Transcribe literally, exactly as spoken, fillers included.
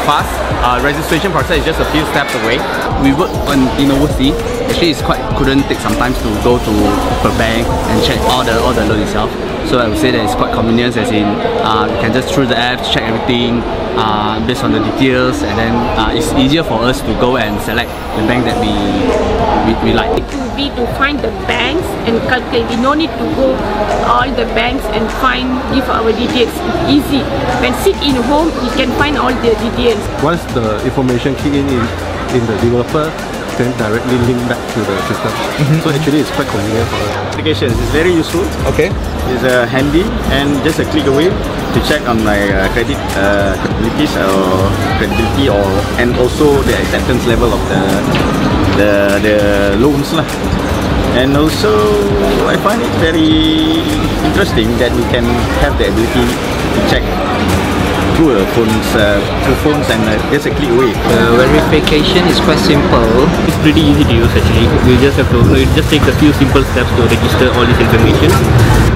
fast. Uh, registration process is just a few steps away. We work on in overseas. Actually, it's quite couldn't take some time to go to per bank and check all the all the loan itself. So I would say that it's quite convenient, as in uh, you can just through the app check everything uh, based on the details, and then uh, it's easier for us to go and select the bank that we we, we like. To be to find the banks and calculate. We no need to go all the banks and find give our details. It's easy. When sit in home, we can find all the details. Once the information kick in in, in the developer, then directly link back to the system. Mm-hmm. So actually it's quite convenient for us. Application is very useful. Okay. It's uh, handy and just a click away to check on my uh, credit uh, capabilities or credibility, or and also the acceptance level of the the, the loans lah. And also I find it very interesting that we can have the ability to check through uh, phones, uh, through phones and uh, just a click away. The verification is quite simple. It's pretty easy to use actually. You just have to, it just takes a few simple steps to register all this information.